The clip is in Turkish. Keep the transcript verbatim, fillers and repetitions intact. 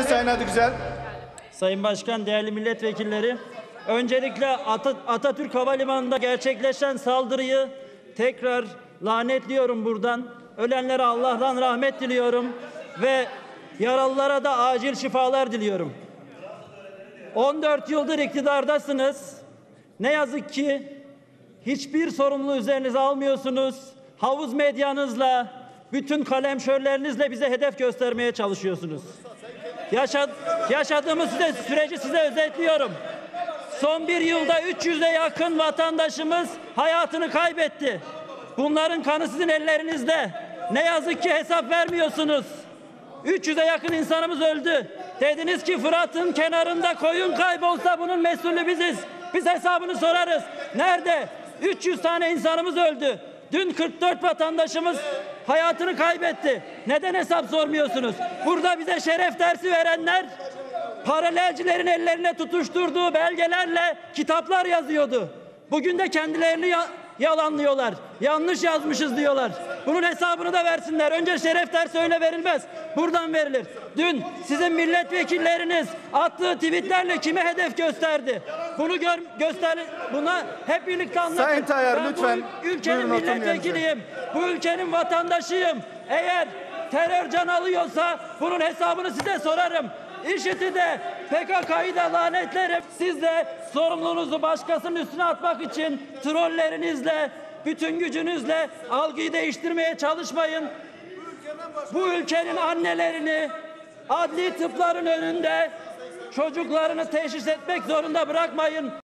Sayın Adıgüzel. Sayın Başkan, değerli milletvekilleri, öncelikle At Atatürk Havalimanı'nda gerçekleşen saldırıyı tekrar lanetliyorum buradan. Ölenlere Allah'tan rahmet diliyorum ve yaralılara da acil şifalar diliyorum. on dört yıldır iktidardasınız. Ne yazık ki hiçbir sorumluluğu üzerinize almıyorsunuz. Havuz medyanızla, bütün kalemşörlerinizle bize hedef göstermeye çalışıyorsunuz. Yaşad yaşadığımız size, süreci size özetliyorum. Son bir yılda üç yüze yakın vatandaşımız hayatını kaybetti. Bunların kanı sizin ellerinizde. Ne yazık ki hesap vermiyorsunuz. üç yüze yakın insanımız öldü. Dediniz ki Fırat'ın kenarında koyun kaybolsa bunun mesulü biziz. Biz hesabını sorarız. Nerede? üç yüz tane insanımız öldü. Dün kırk dört vatandaşımız hayatını kaybetti. Neden hesap sormuyorsunuz? Burada bize şeref dersi verenler paralelcilerin ellerine tutuşturduğu belgelerle kitaplar yazıyordu. Bugün de kendilerini ya yalanlıyorlar. Yanlış yazmışız diyorlar. Bunun hesabını da versinler. Önce şeref dersi öyle verilmez. Buradan verilir. Dün sizin milletvekilleriniz attığı tweetlerle kime hedef gösterdi? Bunu gör, göster, buna hep birlikte anlatın. Sayın Tayyar, ben lütfen. Bu ülkenin Buyurun, milletvekiliyim. Bu ülkenin vatandaşıyım. Eğer terör can alıyorsa bunun hesabını size sorarım. İŞİD'i de P K K'yı da lanetlerim. Siz de sorumluluğunuzu başkasının üstüne atmak için trollerinizle, bütün gücünüzle algıyı değiştirmeye çalışmayın. Bu ülkenin annelerini adli tıpların önünde çocuklarını teşhis etmek zorunda bırakmayın.